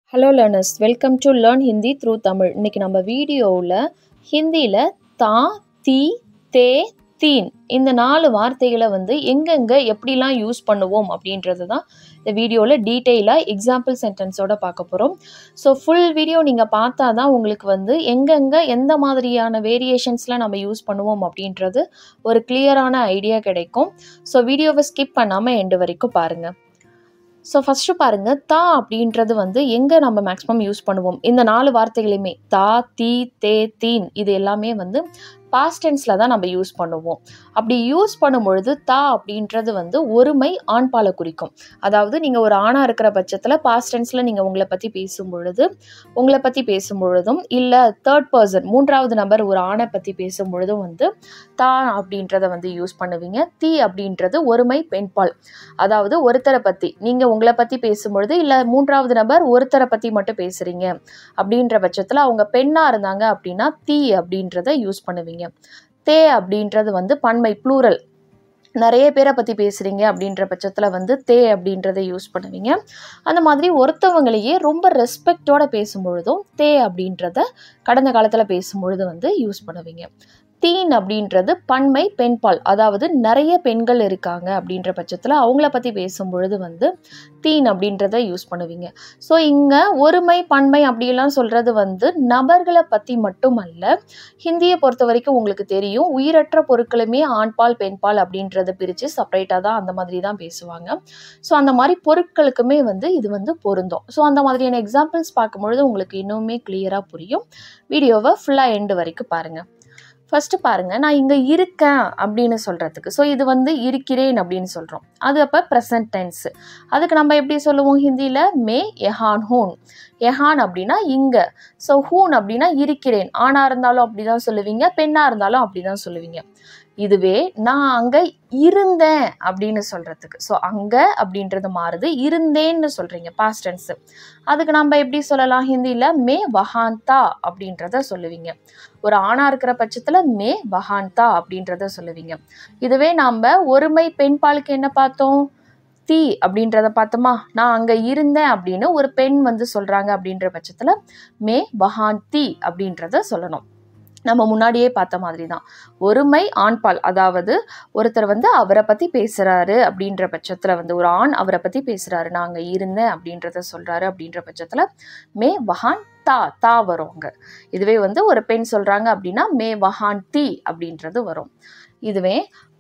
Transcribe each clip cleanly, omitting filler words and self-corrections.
Hello learners, welcome to Learn Hindi through Tamil. இன்னைக்கு நம்ம வீடியோவில் ஹிந்தியில் தா, தி, தே, தீன் இந்த 4 வார்த்தைகளை எங்கெங்கே எப்படிலாம் யூஸ் பண்ணுவோம் அப்படின்றது தான் இந்த வீடியோவில் டீட்டெயிலாக எக்ஸாம்பிள் சென்டென்ஸோட பார்க்க போகிறோம். ஸோ ஃபுல் வீடியோ நீங்கள் பார்த்தா தான் உங்களுக்கு எங்கெங்கே எந்த மாதிரியான வேரியேஷன்ஸில் நம்ம யூஸ் பண்ணுவோம் அப்படின்றது ஒரு கிளியரான ஐடியா கிடைக்கும். ஸோ வீடியோவை ஸ்கிப் பண்ணாமல் எண்டு வரைக்கும் பாருங்கள். ஸோ ஃபஸ்ட்டு பாருங்கள், தா அப்படின்றது எங்கே நம்ம மேக்ஸிமம் யூஸ் பண்ணுவோம். இந்த 4 வார்த்தைகளையுமே தா, தி, தே, தீன் இது எல்லாமே பாஸ்ட் டென்ஸில் தான் நம்ம யூஸ் பண்ணுவோம். அப்படி யூஸ் பண்ணும்பொழுது தா அப்படின்றது ஒருமை ஆண்பாலை குறிக்கும். அதாவது நீங்கள் ஒரு ஆணாக இருக்கிற பட்சத்தில் பாஸ்ட் டென்ஸில் நீங்கள் உங்களை பற்றி பேசும்பொழுதும் இல்லை தேர்ட் பர்சன் 3வது நபர் ஒரு ஆணை பற்றி பேசும்பொழுதும் தா அப்படின்றத யூஸ் பண்ணுவீங்க. தி அப்படின்றது ஒருமை பெண்பால். அதாவது ஒருத்தரை பற்றி நீங்கள் உங்களை பற்றி பேசும்பொழுது இல்லை 3வது நபர் ஒருத்தரை பற்றி மட்டும் பேசுகிறீங்க அப்படின்ற பட்சத்தில் அவங்க பெண்ணாக இருந்தாங்க அப்படின்னா தி அப்படின்றத யூஸ் பண்ணுவீங்க. தே அப்படின்றது பன்மை ப்ளூரல், நிறைய பேரை பற்றி பேசுகிறீங்க அப்படின்ற பட்சத்தில் தே அப்படின்றத யூஸ் பண்ணுவீங்க. அந்த மாதிரி ஒருத்தவங்களையே ரொம்ப ரெஸ்பெக்டோட பேசும்பொழுதும் தே அப்படின்றத கடந்த காலத்தில் பேசும்பொழுது யூஸ் பண்ணுவீங்க. தீன் அப்படின்றது பன்மை பெண்பால், அதாவது நிறைய பெண்கள் இருக்காங்க அப்படின்ற பட்சத்தில் அவங்கள பற்றி பேசும்பொழுது தீன் அப்படின்றத யூஸ் பண்ணுவீங்க. ஸோ இங்கே ஒருமை பன்மை அப்படிலாம் சொல்கிறது நபர்களை பற்றி மட்டுமல்ல. ஹிந்தியை பொறுத்த வரைக்கும் உங்களுக்கு தெரியும், உயிரற்ற பொருட்களுமே ஆண்பால் பெண்பால் அப்படின்றத பிரித்து செப்பரேட்டாக தான் அந்த மாதிரி தான் பேசுவாங்க. ஸோ அந்த மாதிரி பொருட்களுக்குமே இது பொருந்தும். ஸோ அந்த மாதிரியான எக்ஸாம்பிள்ஸ் பார்க்கும்பொழுது உங்களுக்கு இன்னுமே கிளியராக புரியும். வீடியோவை ஃபுல்லாக எண்டு வரைக்கும் பாருங்கள். ஃபஸ்ட்டு பாருங்கள், நான் இங்கே இருக்கேன் அப்படின்னு சொல்கிறதுக்கு, ஸோ இது இருக்கிறேன் அப்படின்னு சொல்கிறோம். அது அப்போ ப்ரெசன்ட் டென்ஸு. அதுக்கு நம்ம எப்படி சொல்லுவோம் ஹிந்தியில், மே எஹான் ஹூன். எஹான் அப்படின்னா இங்கே, ஸோ ஹூன் அப்படின்னா இருக்கிறேன். ஆணாக இருந்தாலும் அப்படி தான் சொல்லுவீங்க, பெண்ணாக இருந்தாலும் அப்படி தான் சொல்லுவீங்க. இதுவே நான் அங்கே இருந்தேன் அப்படின்னு சொல்கிறதுக்கு, ஸோ அங்கே அப்படின்றது மாறுது, இருந்தேன்னு சொல்கிறீங்க பாஸ்ட் டென்ஸு. அதுக்கு நம்ம எப்படி சொல்லலாம் ஹிந்தியில், மே வஹான்தா அப்படின்றத சொல்லுவீங்க. ஒரு ஆணாக இருக்கிற பட்சத்தில் மே வஹான்தா அப்படின்றத சொல்லுவீங்க. இதுவே நாம் ஒருமை பெண்பாலுக்கு என்ன பார்த்தோம், தி அப்படின்றத பார்த்தோமா. நான் அங்கே இருந்தேன் அப்படின்னு ஒரு பெண் சொல்கிறாங்க அப்படின்ற பட்சத்தில் மே வஹான்தி அப்படின்றத சொல்லணும். நம்ம முன்னாடியே பார்த்த மாதிரி தான் ஒருமை ஆண்பால், அதாவது ஒருத்தர் அவரை பற்றி பேசுகிறாரு அப்படின்ற பட்சத்தில் ஒரு ஆண் அவரை பற்றி பேசுகிறாரு, நான் அங்கே இருந்தேன் அப்படின்றத சொல்கிறாரு அப்படின்ற பட்சத்தில் மே வஹான் தா தா வரும் அங்கே. இதுவே ஒரு பெண் சொல்கிறாங்க அப்படின்னா மே வஹான் தி அப்படின்றது வரும். இதுவே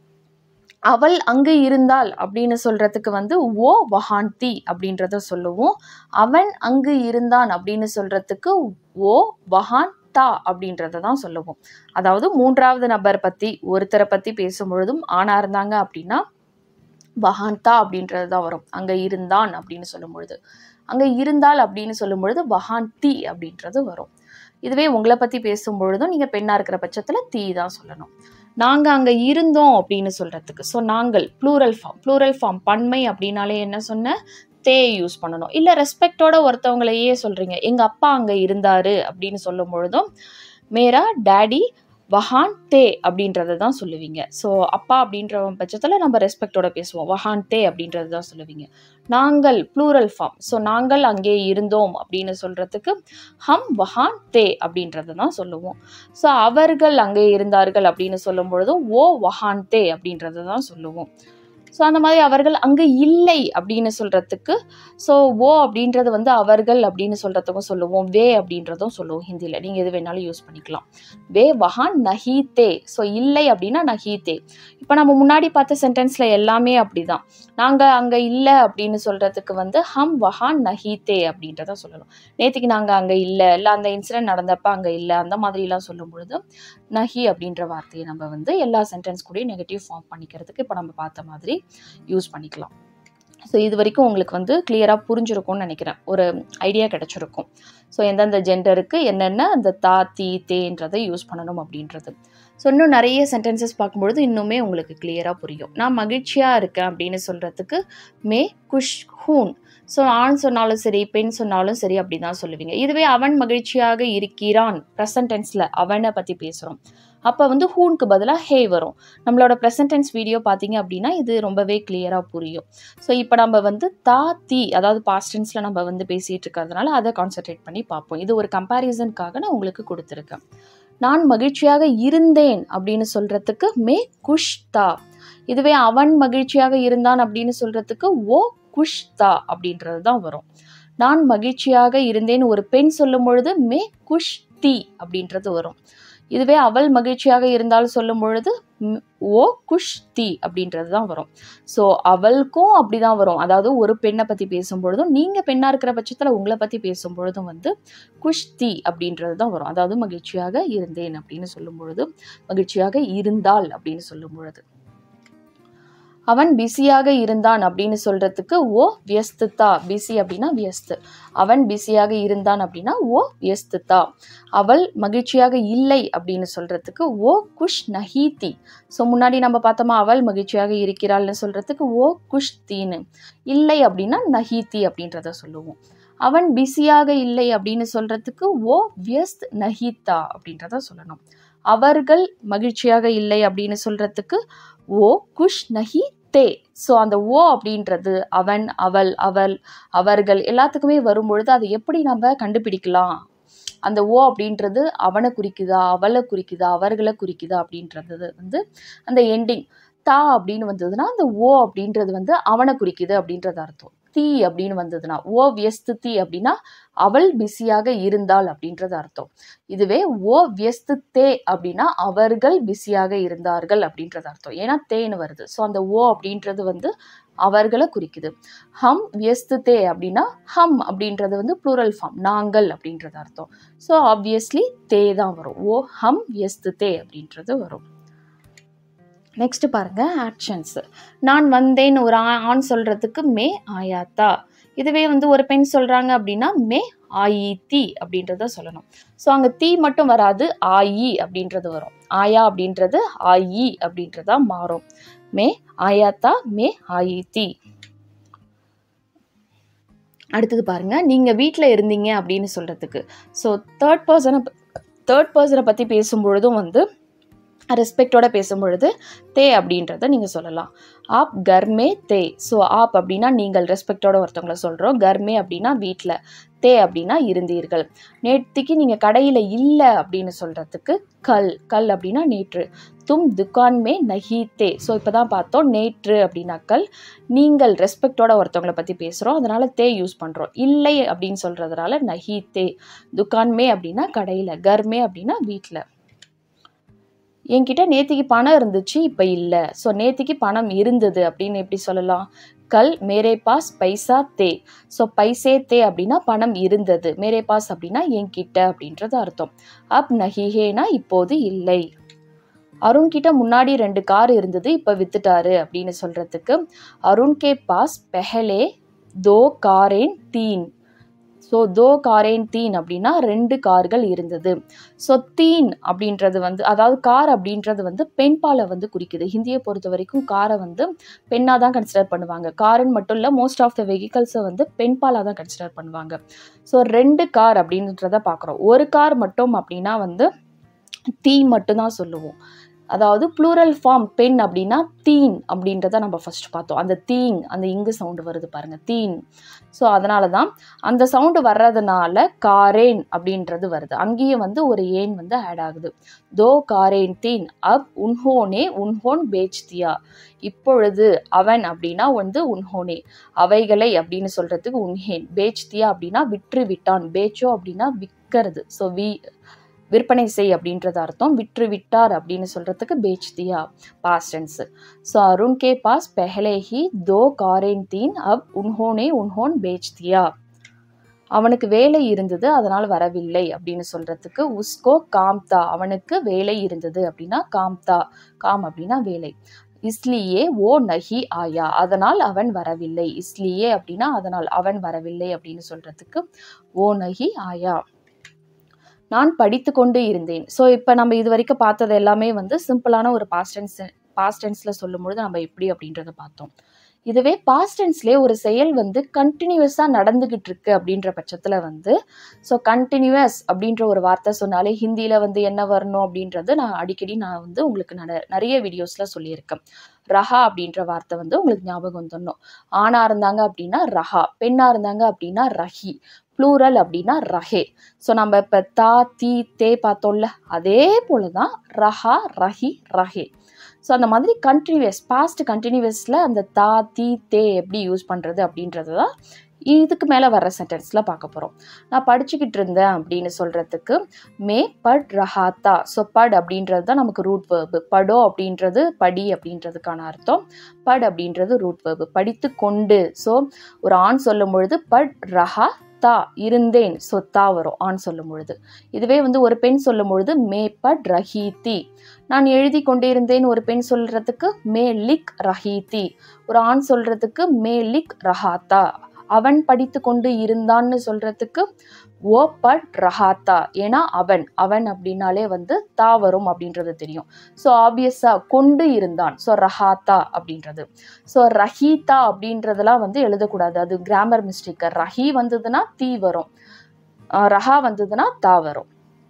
அவள் அங்கு இருந்தாள் அப்படின்னு சொல்கிறதுக்கு ஓ வஹான்தி அப்படின்றத சொல்லுவோம். அவன் அங்கு இருந்தான் அப்படின்னு சொல்கிறதுக்கு ஓ வஹான் தா அப்படின்றத தான் சொல்லுவோம். அதாவது 3வது நபர் பற்றி ஒருத்தரை பற்றி பேசும்பொழுதும் ஆணாக இருந்தாங்க அப்படின்னா வஹான்தா அப்படின்றது தான் வரும். அங்கே இருந்தான் அப்படின்னு சொல்லும் பொழுது, அங்கே இருந்தால் அப்படின்னு சொல்லும் பொழுது வஹான்தி அப்படின்றது வரும். இதுவே உங்களை பற்றி பேசும்பொழுதும் நீங்கள் பெண்ணாக இருக்கிற பட்சத்தில் தீ தான் சொல்லணும். நாங்கள் அங்கே இருந்தோம் அப்படின்னு சொல்கிறதுக்கு, ஸோ நாங்கள் ப்ளூரல் ஃபார்ம் பன்மை அப்படின்னாலே என்ன சொன்ன, தே யூஸ் பண்ணணும். இல்லை ரெஸ்பெக்டோட ஒருத்தவங்களையே சொல்கிறீங்க, எங்கள் அப்பா அங்கே இருந்தார் அப்படின்னு சொல்லும் பொழுதும் மேரா டேடி வஹான் தே அப்படின்றத தான் சொல்லுவீங்க. ஸோ அப்பா அப்படின்ற பட்சத்தில் நம்ம ரெஸ்பெக்டோட பேசுவோம், வஹான் தே அப்படின்றது தான் சொல்லுவீங்க. நாங்கள் ப்ளூரல் ஃபார்ம், ஸோ நாங்கள் அங்கே இருந்தோம் அப்படின்னு சொல்கிறதுக்கு ஹம் வஹான் தே அப்படின்றத தான் சொல்லுவோம். ஸோ அவர்கள் அங்கே இருந்தார்கள் அப்படின்னு சொல்லும் பொழுதும் ஓ வஹான் தே அப்படின்றத தான் சொல்லுவோம். ஸோ அந்த மாதிரி அவர்கள் அங்கே இல்லை அப்படின்னு சொல்கிறதுக்கு ஸோ ஓ அப்படின்றது அவர்கள் அப்படின்னு சொல்கிறதுக்கும் சொல்லுவோம், வே அப்படின்றதும் சொல்லுவோம் ஹிந்தியில். நீங்கள் எது வேணாலும் யூஸ் பண்ணிக்கலாம். வே வஹான் நஹி தே, ஸோ இல்லை அப்படின்னா நஹி தே. இப்போ நம்ம முன்னாடி பார்த்த சென்டென்ஸில் எல்லாமே அப்படி தான். நாங்கள் அங்கே இல்லை அப்படின்னு சொல்கிறதுக்கு ஹம் வஹான் நஹி தே அப்படின்றத சொல்லணும். நேற்றுக்கு நாங்கள் அங்கே இல்லை அந்த இன்சிடென்ட் நடந்தப்போ அங்கே இல்லை அந்த மாதிரிலாம் சொல்லும் பொழுது நஹி அப்படின்ற வார்த்தையை நம்ம எல்லா சென்டென்ஸ் கூடயும் நெகட்டிவ் ஃபார்ம் பண்ணிக்கிறதுக்கு இப்போ நம்ம பார்த்த மாதிரி யூஸ் பண்ணிக்கலாம். ஸோ இது வரைக்கும் உங்களுக்கு கிளியராக புரிஞ்சிருக்கும்னு நினைக்கிறேன், ஒரு ஐடியா கிடச்சிருக்கும். ஸோ எந்தெந்த ஜெண்டருக்கு என்னென்ன அந்த தா தி தேன்றதை யூஸ் பண்ணணும் அப்படின்றது. ஸோ இன்னும் நிறைய சென்டென்சஸ் பார்க்கும்பொழுது இன்னுமே உங்களுக்கு கிளியராக புரியும். நான் மகிழ்ச்சியாக இருக்கேன் அப்படின்னு சொல்கிறதுக்கு மே குஷ் ஹூன். ஸோ ஆண் சொன்னாலும் சரி, பெண் சொன்னாலும் சரி அப்படி தான் சொல்லுவீங்க. இதுவே அவன் மகிழ்ச்சியாக இருக்கிறான், ப்ரெசன்ட் டென்ஸில் அவனை பற்றி பேசுகிறோம். அப்போ வந்து ஹூனுக்கு பதிலாக ஹே வரும். நம்மளோட ப்ரெசன்ட் டென்ஸ் வீடியோ பார்த்தீங்க அப்படின்னா இது ரொம்பவே கிளியராக புரியும். ஸோ இப்போ நம்ம வந்து தா தி அதாவது பாஸ்ட் டென்ஸில் நம்ம வந்து பேசிகிட்டு இருக்கிறதுனால அதை கான்சென்ட்ரேட் பண்ணி பார்ப்போம். இது ஒரு கம்பேரிசனுக்காக நான் உங்களுக்கு கொடுத்துருக்கேன். நான் மகிழ்ச்சியாக இருந்தேன் அப்படின்னு சொல்கிறதுக்கு மே குஷ் தா. இதுவே அவன் மகிழ்ச்சியாக இருந்தான் அப்படின்னு சொல்கிறதுக்கு ஓ குஷ் தா அப்படின்றது தான் வரும். நான் மகிழ்ச்சியாக இருந்தேன் ஒரு பெண் சொல்லும் பொழுது மே குஷ் தி அப்படின்றது வரும். இதுவே அவள் மகிழ்ச்சியாக இருந்தாலும் சொல்லும் பொழுது ஓ குஷ் தி அப்படின்றது தான் வரும். ஸோ அவளுக்கும் அப்படி தான் வரும். அதாவது ஒரு பெண்ணை பற்றி பேசும்பொழுதும் நீங்கள் பெண்ணாக இருக்கிற பட்சத்தில் உங்களை பற்றி பேசும்பொழுதும் வந்து குஷ் தி அப்படின்றது தான் வரும். அதாவது மகிழ்ச்சியாக இருந்தேன் அப்படின்னு சொல்லும் பொழுது, மகிழ்ச்சியாக இருந்தாள் அப்படின்னு சொல்லும் பொழுது. அவன் பிஸியாக இருந்தான் அப்படின்னு சொல்றதுக்கு ஓ வியஸ்துதா. பிஸி அப்படின்னா வியஸ்து. அவன் பிஸியாக இருந்தான் அப்படின்னா ஓ வியஸ்துதா. அவள் மகிழ்ச்சியாக இல்லை அப்படின்னு சொல்றதுக்கு ஓ குஷ் நஹீதி. ஸோ முன்னாடி நம்ம பார்த்தோமா அவள் மகிழ்ச்சியாக இருக்கிறாள்னு சொல்றதுக்கு ஓ குஷ் தீனு. இல்லை அப்படின்னா நஹீதி அப்படின்றத சொல்லுவோம். அவன் பிஸியாக இல்லை அப்படின்னு சொல்றதுக்கு ஓ வியஸ்த் நஹீதா அப்படின்றத சொல்லணும். அவர்கள் மகிழ்ச்சியாக இல்லை அப்படின்னு சொல்றதுக்கு ஓ குஷ் நஹி தே. ஸோ அந்த ஓ அப்படின்றது அவன், அவள், அவள், அவர்கள் எல்லாத்துக்குமே வரும்பொழுது அதை எப்படி நம்ம கண்டுபிடிக்கலாம்? அந்த ஓ அப்படின்றது அவனை குறிக்குதா, அவளை குறிக்குதா, அவர்களை குறிக்குதா அப்படின்றது வந்து அந்த எண்டிங் தா அப்படின்னு வந்ததுன்னா அந்த ஓ அப்படின்றது வந்து அவனை குறிக்குது அப்படின்றது அர்த்தம். தீ அப்படின்னு வந்ததுன்னா ஓ வியஸ்து தீ அப்படின்னா அவள் பிஸியாக இருந்தாள் அப்படின்றது அர்த்தம். இதுவே ஓ வியஸ்து தே அப்படின்னா அவர்கள் பிஸியாக இருந்தார்கள் அப்படின்றது அர்த்தம். ஏன்னா தேன்னு வருது. ஸோ அந்த ஓ அப்படின்றது வந்து அவர்களை குறிக்குது. ஹம் வியஸ்து தே அப்படின்னா ஹம் அப்படின்றது வந்து ப்ளூரல் ஃபார்ம், நாங்கள் அப்படின்றது அர்த்தம். ஸோ ஆப்வியஸ்லி தே தான் வரும். ஓ ஹம் வியஸ்து தே அப்படின்றது வரும். நெக்ஸ்ட் பாருங்க ஆக்ஷன்ஸ். நான் வந்தேன் ஒரு ஆண் சொல்றதுக்கு மே ஆயாத்தா. இதுவே வந்து ஒரு பெண் சொல்றாங்க அப்படின்னா மே ஆயி தி அப்படின்றத சொல்லணும். ஸோ அங்கே தீ மட்டும் வராது, ஆயி அப்படின்றது வரும். ஆயா அப்படின்றது ஆயி அப்படின்றதா மாறும். மே ஆயாத்தா மே ஆயி தி. அடுத்தது பாருங்க, நீங்க வீட்டில் இருந்தீங்க அப்படின்னு சொல்றதுக்கு. ஸோ தேர்ட் பர்சனை பற்றி பேசும்பொழுதும் வந்து ரெஸ்பெக்டோட பேசும்பொழுது தே அப்படின்றத நீங்கள் சொல்லலாம். ஆப் கர்மே தே. ஸோ ஆப் அப்படின்னா நீங்கள் ரெஸ்பெக்டோட ஒருத்தவங்களை சொல்கிறோம். கர்மே அப்படின்னா வீட்டில், தே அப்படின்னா இருந்தீர்கள். நேற்றுக்கு நீங்கள் கடையில் இல்லை அப்படின்னு சொல்கிறதுக்கு கல். கல் அப்படின்னா நேற்று. தும் துக்கான் மே நஹி தே. ஸோ இப்போ தான் பார்த்தோம் நேற்று அப்படின்னா கல். நீங்கள் ரெஸ்பெக்டோட ஒருத்தவங்களை பற்றி பேசுகிறோம், அதனால் தே யூஸ் பண்ணுறோம். இல்லை அப்படின்னு சொல்கிறதுனால நஹி தே. துக்கான் மே அப்படின்னா கடையில், கர்மே அப்படின்னா வீட்டில். என்கிட்ட நேத்திக்கு பணம் இருந்துச்சு இப்போ இல்லை. ஸோ நேத்திக்கு பணம் இருந்தது அப்படின்னு எப்படி சொல்லலாம்? கல் மேரே பாஸ் பைசா தே. ஸோ பைசே தே அப்படின்னா பணம் இருந்தது, மேரே பாஸ் அப்படின்னா என்கிட்ட அப்படின்றது அர்த்தம். அப் நஹிஹேனா இப்போது இல்லை. அருண் கிட்ட முன்னாடி 2 கார் இருந்தது, இப்போ வித்துட்டாரு அப்படின்னு சொல்றதுக்கு அருண் கே பாஸ் பெஹலே தோ காரேன் தீன். ஸோ தோ காரேன் தீன் அப்படின்னா 2 கார்கள் இருந்தது. ஸோ தீன் அப்படின்றது வந்து அதாவது கார் அப்படின்றது வந்து பெண்பாலை வந்து குறிக்குது. ஹிந்தியை பொறுத்த வரைக்கும் காரை வந்து பெண்ணாக தான் கன்சிடர் பண்ணுவாங்க. காருன்னு மட்டும் இல்லை, மோஸ்ட் ஆஃப் த வெஹிக்கல்ஸை வந்து பெண்பாலாக தான் கன்சிடர் பண்ணுவாங்க. ஸோ 2 கார் அப்படின்றத பார்க்குறோம். ஒரு கார் மட்டும் அப்படின்னா வந்து தீ மட்டும்தான் சொல்லுவோம். அதாவது ப்ளூரல் ஃபார்ம் பெண் அப்படின்னா தீன் அப்படின்றத நம்ம ஃபர்ஸ்ட் பார்த்தோம். அந்த தீன், அந்த இங்கு சவுண்டு வருது பாருங்க, தீன். ஸோ அதனால தான் அந்த சவுண்டு வர்றதுனால காரேன் அப்படின்றது வருது. அங்கேயும் வந்து ஒரு ஏன் வந்து ஆட் ஆகுது. தோ காரேன் தீன் அப் உன்ஹோனே உன்ஹோன் பேச்தியா. இப்பொழுது அவன் அப்படின்னா வந்து உன்ஹோனே, அவைகளை அப்படின்னு சொல்றதுக்கு உன்ஹேன். பேச்தியா அப்படின்னா விற்று விட்டான். பேச்சோ அப்படின்னா விற்கிறது. ஸோ விற்பனை செய் அப்படின்றது அர்த்தம். விற்று விட்டார் அப்படின்னு சொல்றதுக்கு பேச் தியா பாஸ்ட் டென்ஸ். ஸோ அருண் கே பாஸ் பெஹலே ஹி தோ காரேன் தீன் அப் உன்ஹோனே உன்ஹோன் பேச் தியா. அவனுக்கு வேலை இருந்தது அதனால் வரவில்லை அப்படின்னு சொல்றதுக்கு உஸ்கோ காம்தா. அவனுக்கு வேலை இருந்தது அப்படின்னா காம்தா. காம் அப்படின்னா வேலை. இஸ்லியே ஓ நஹி ஆயா. அதனால் அவன் வரவில்லை. இஸ்லியே அப்படின்னா அதனால், அவன் வரவில்லை அப்படின்னு சொல்றதுக்கு ஓ நஹி ஆயா. நான் படித்து கொண்டு இருந்தேன். ஸோ இப்போ நம்ம இது வரைக்கும் பார்த்தது எல்லாமே வந்து சிம்பிளான ஒரு பாஸ்ட் டென்ஸில் சொல்லும் பொழுது நம்ம எப்படி அப்படின்றத பார்த்தோம். இதுவே பாஸ்ட் டென்ஸ்லேயே ஒரு செயல் வந்து கண்டினியூஸாக நடந்துக்கிட்டு இருக்கு அப்படின்ற பட்சத்தில் வந்து ஸோ கண்டினியூஸ் அப்படின்ற ஒரு வார்த்தை சொன்னாலே ஹிந்தியில் வந்து என்ன வரணும் அப்படின்றது நான் அடிக்கடி வந்து உங்களுக்கு நிறைய வீடியோஸில் சொல்லியிருக்கேன். ரஹா அப்படின்ற வார்த்தை வந்து உங்களுக்கு ஞாபகம் வந்துடணும். ஆணாக இருந்தாங்க அப்படின்னா ரஹா, பெண்ணாக இருந்தாங்க அப்படின்னா ரஹி, ப்ளூரல் அப்படின்னா ரஹே. ஸோ நம்ம இப்போ தா தீ தே பார்த்தோம்ல, அதே போல தான் ரஹா ரஹி ரஹே. ஸோ அந்த மாதிரி கண்டினியூஸ் பாஸ்ட் கண்டினியூஸில் அந்த தா தீ தே எப்படி யூஸ் பண்ணுறது அப்படின்றது தான் இதுக்கு மேலே வர்ற சென்டென்ஸில் பார்க்க போகிறோம். நான் படிச்சுக்கிட்டு இருந்தேன் அப்படின்னு சொல்கிறதுக்கு மே பட் ரஹாத்தா. ஸோ பட் அப்படின்றது தான் நமக்கு ரூட் வேர்பு. படோ அப்படின்றது படி அப்படின்றதுக்கான அர்த்தம். பட் அப்படின்றது ரூட் வேர்பு, படித்து கொண்டு. ஸோ ஒரு ஆண் சொல்லும் பொழுது பட் ரஹா தா, இருந்தேன். ஸோ தா வரும் ஆண் சொல்லும் பொழுது. இதுவே வந்து ஒரு பெண் சொல்லும் பொழுது மே பட் ரஹீதி, நான் எழுதி கொண்டே இருந்தேன். ஒரு பெண் சொல்றதுக்கு மே லிக் ரஹீதி, ஒரு ஆண் சொல்றதுக்கு மே லிக் ரஹாத்தா. அவன் படித்து கொண்டு இருந்தான்னு சொல்றதுக்கு ஓ பட் ரஹாத்தா, ஏன்னா அவன் அவன் அப்படின்னாலே வந்து தா வரும் அப்படின்றது தெரியும். ஸோ ஆப்வியஸா கொண்டு இருந்தான், ஸோ ரஹாத்தா அப்படின்றது. ஸோ ரஹீதா அப்படின்றதெல்லாம் வந்து எழுதக்கூடாது, அது கிராமர் மிஸ்டேக். ரஹி வந்ததுன்னா தீ வரும், ரஹா வந்ததுன்னா தா வரும்.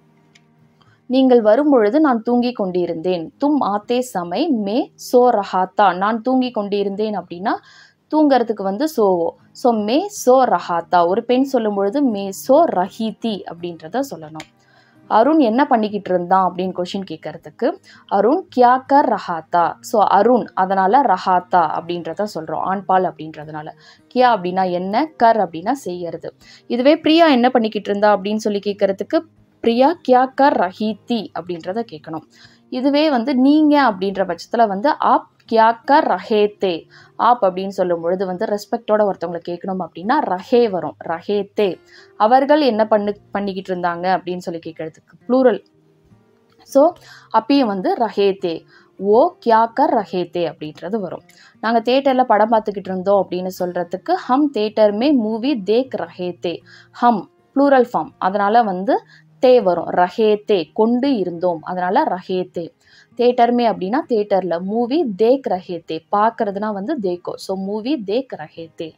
நீங்கள் வரும்பொழுது நான் தூங்கி கொண்டிருந்தேன். தும் ஆத்தே சமை மே சோ ரஹாத்தா, நான் தூங்கி கொண்டிருந்தேன் அப்படின்னா தூங்கிறதுக்கு வந்து சோவோ. ஸோ மே சோ ரஹாத்தா. ஒரு பெண் சொல்லும் பொழுது மே சோ ரஹீதி அப்படின்றத சொல்லணும். அருண் என்ன பண்ணிக்கிட்டு இருந்தான் அப்படின்னு கொஷின் கேட்கறதுக்கு அருண் கியா கர் ரஹாத்தா. ஸோ அருண், அதனால ரஹாத்தா அப்படின்றத சொல்கிறோம், ஆண்பால் அப்படின்றதுனால. கியா அப்படின்னா என்ன, கர் அப்படின்னா செய்யறது. இதுவே பிரியா என்ன பண்ணிக்கிட்டு இருந்தா அப்படின்னு சொல்லி கேட்கறதுக்கு பிரியா கியா கர் ரஹீதி அப்படின்றத கேட்கணும். இதுவே வந்து நீங்கள் அப்படின்ற பட்சத்தில் வந்து ஆப் கியா கர் ரஹேத்தே. ஆப் அப்படின்னு சொல்லும் பொழுது வந்து ரெஸ்பெக்டோட ஒருத்தவங்களை கேட்கணும் அப்படின்னா ரஹே வரும், ரஹேத்தே. அவர்கள் என்ன பண்ணிக்கிட்டு இருந்தாங்க அப்படின்னு சொல்லி கேட்கறதுக்கு ப்ளூரல். ஸோ அப்பயும் வந்து ரஹேத்தே, ஓ கியா கர் ரஹேத்தே அப்படின்றது வரும். நாங்கள் தேட்டரில் படம் பார்த்துக்கிட்டு இருந்தோம் அப்படின்னு சொல்கிறதுக்கு ஹம் தேட்டர் மே மூவி தேக் ரஹேத்தே. ஹம் ப்ளூரல் ஃபார்ம், அதனால வந்து தே வரும், ரஹேத்தே கொண்டு இருந்தோம், அதனால ரஹேத்தே. தேட்டர்மே அப்படின்னா தேட்டரில், மூவி தேக் ரஹேத்தே பார்க்கறதுனா வந்து தேக்கோ. ஸோ மூவி தேக் ரஹேத்தே.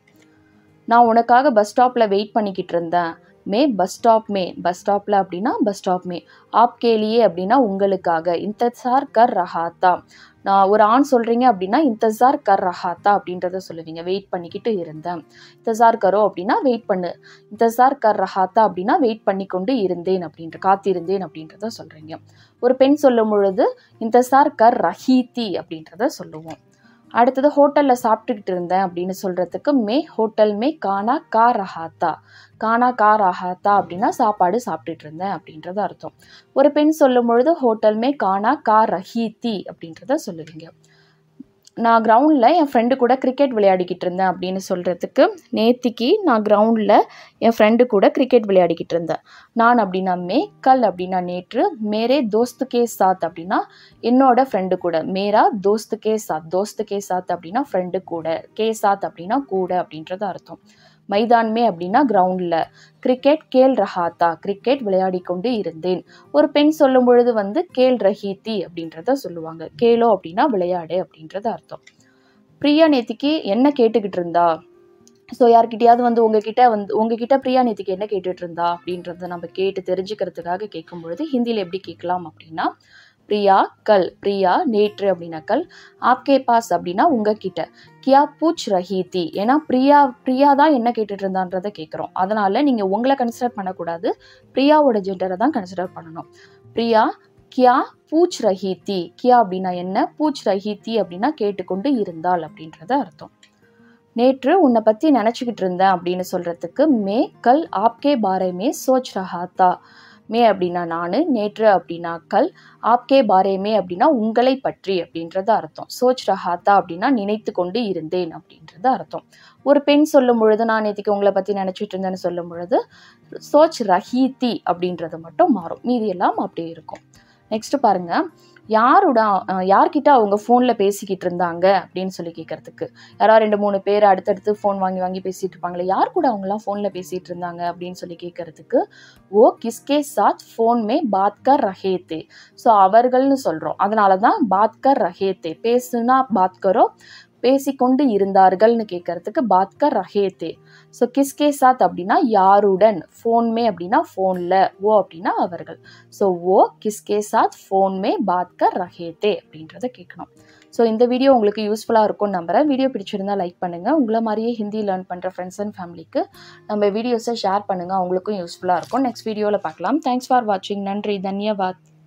நான் உனக்காக பஸ் ஸ்டாப்பில் வெயிட் பண்ணிக்கிட்டு இருந்தேன். மே பஸ் ஸ்டாப் மே, பஸ் ஸ்டாப்பில் அப்படின்னா பஸ் ஸ்டாப் மே. ஆப்கேலியே அப்படின்னா உங்களுக்காக. இந்தசார் கர் ரஹாத்தா, நான் ஒரு ஆண் சொல்கிறீங்க அப்படின்னா இந்தசார் கர் ரஹாத்தா அப்படின்றத சொல்லுவீங்க, வெயிட் பண்ணிக்கிட்டு இருந்தேன். இந்தசார் கரோ அப்படின்னா வெயிட் பண்ணு, இந்தசார் கர் ரஹாத்தா அப்படின்னா வெயிட் பண்ணி கொண்டு இருந்தேன் அப்படின்ற, காத்திருந்தேன் அப்படின்றத சொல்கிறீங்க. ஒரு பெண் சொல்லும் பொழுது இந்தசார் கர் ரஹீதி அப்படின்றத சொல்லுவோம். அடுத்தது ஹோட்டலில் சாப்பிட்டுக்கிட்டு இருந்தேன் அப்படின்னு சொல்கிறதுக்கு மே ஹோட்டல் மே கானா கா ரஹாத்தா. கானா கா ரஹாத்தா அப்படின்னா சாப்பாடு சாப்பிட்டுட்டு இருந்தேன் அப்படின்றது அர்த்தம். ஒரு பெண் சொல்லும் பொழுது ஹோட்டல் மே கானா கா ரஹீதி அப்படின்றத சொல்லுவீங்க. நான் கிரவுண்டில் என் ஃப்ரெண்டு கூட கிரிக்கெட் விளையாடிக்கிட்டு இருந்தேன் அப்படின்னு சொல்கிறதுக்கு நேத்திக்கு நான் கிரவுண்டில் என் ஃப்ரெண்டு கூட கிரிக்கெட் விளையாடிக்கிட்டு இருந்தேன். நான் அப்படின்னா மே, கல் அப்படின்னா நேற்று, மேரே தோஸ்து கே சாத் அப்படின்னா என்னோட ஃப்ரெண்டு கூட, மேரா தோஸ்து கே சாத், தோஸ்து கே சாத் அப்படின்னா ஃப்ரெண்டு கூட, கே சாத் அப்படின்னா கூட அப்படின்றது அர்த்தம். மைதான்மே அப்படின்னா கிரவுண்டில், கிரிக்கெட் கேல் ரஹாத்தா, கிரிக்கெட் விளையாடி கொண்டு இருந்தேன். ஒரு பெண் சொல்லும் பொழுது வந்து கேல் ரஹீதி அப்படின்றத சொல்லுவாங்க, கேலோ அப்படின்னா விளையாடு அப்படின்றது அர்த்தம். பிரியா நேத்திக்கு என்ன கேட்டுக்கிட்டு இருந்தா. ஸோ யார்கிட்டயாவது வந்து உங்ககிட்ட பிரியா நேத்திக்கு என்ன கேட்டுட்டு இருந்தா அப்படின்றத நம்ம கேட்டு தெரிஞ்சுக்கிறதுக்காக கேட்கும் பொழுது ஹிந்தியில் எப்படி கேட்கலாம் அப்படின்னா பிரியா கல், பிரியா நேற்று அப்படின்னா கல், ஆப்கே பாஸ் அப்படின்னா உங்ககிட்ட, கியா பூச் ரஹீதி, ஏன்னா பிரியா தான் என்ன கேட்டுட்டு இருந்தான்றதை கேட்குறோம். அதனால நீங்கள் உங்களை கன்சிடர் பண்ணக்கூடாது, பிரியாவோட ஜெண்டரை தான் கன்சிடர் பண்ணணும். பிரியா கியா பூச் ரஹீதி, கியா அப்படின்னா என்ன, பூச் ரஹீதி அப்படின்னா கேட்டுக்கொண்டு இருந்தால் அப்படின்றத அர்த்தம். நேற்று உன்னை பற்றி நினச்சிக்கிட்டு இருந்தேன் அப்படின்னு சொல்கிறதுக்கு மே கல் ஆப்கே பாரே மே சோச் ரஹாத்தா. மே அப்படின்னா நான், நேற்று அப்படின்னா கல், ஆப்கே பாரே மே அப்படின்னா உங்களை பற்றி அப்படின்றது அர்த்தம். சோச் ரஹாத்தா அப்படின்னா நினைத்து கொண்டு இருந்தேன் அப்படின்றது அர்த்தம். ஒரு பெண் சொல்லும் பொழுது நான் நேற்றுக்கு உங்களை பற்றி நினச்சிட்டு இருந்தேன்னு சொல்லும் பொழுது சோச் ரஹீதி அப்படின்றது மட்டும் மாறும், மீதி எல்லாம் அப்படியே இருக்கும். நெக்ஸ்ட் பாருங்க, யார்கிட்ட அவங்க ஃபோனில் பேசிக்கிட்டு இருந்தாங்க அப்படின்னு சொல்லி கேட்கறதுக்கு யாராவது 2-3 பேர் அடுத்தடுத்து ஃபோன் வாங்கி பேசிகிட்டு இருப்பாங்களே, யார் கூட அவங்களாம் ஃபோனில் பேசிகிட்டு இருந்தாங்க அப்படின்னு சொல்லி கேட்கறதுக்கு ஓ கிஸ்கே சாத் ஃபோன் மே பாத் கர் ரஹேத்தே. ஸோ அவர்கள்னு சொல்கிறோம், அதனால தான் பாத் கர் ரஹேத்தே. பேசுனா பாத் கரோ, பேசிக்கொண்டு இருந்தார்கள்னு கேட்கறதுக்கு பாத் கர் ரஹே தே. ஸோ கிஸ்கே சாத் அப்படின்னா யாருடன், ஃபோன் மே அப்படின்னா ஃபோனில், ஓ அப்படின்னா அவர்கள். ஸோ ஓ கிஸ்கே சாத் ஃபோன் மே பாத் கர் ரஹே தே அப்படின்றத கேட்கணும். ஸோ இந்த வீடியோ உங்களுக்கு யூஸ்ஃபுல்லாக இருக்கும்னு நம்புகிறேன். வீடியோ பிடிச்சிருந்தா லைக் பண்ணுங்கள். உங்களை மாதிரியே ஹிந்தி லேர்ன் பண்ணுற ஃப்ரெண்ட்ஸ் அண்ட் ஃபேமிலிக்கு நம்ம வீடியோஸை ஷேர் பண்ணுங்கள். அவங்களுக்கும் யூஸ்ஃபுல்லாக இருக்கும். நெக்ஸ்ட் வீடியோவில் பார்க்கலாம். தேங்க்ஸ் ஃபார் வாட்சிங். நன்றி, தன்யவாத்.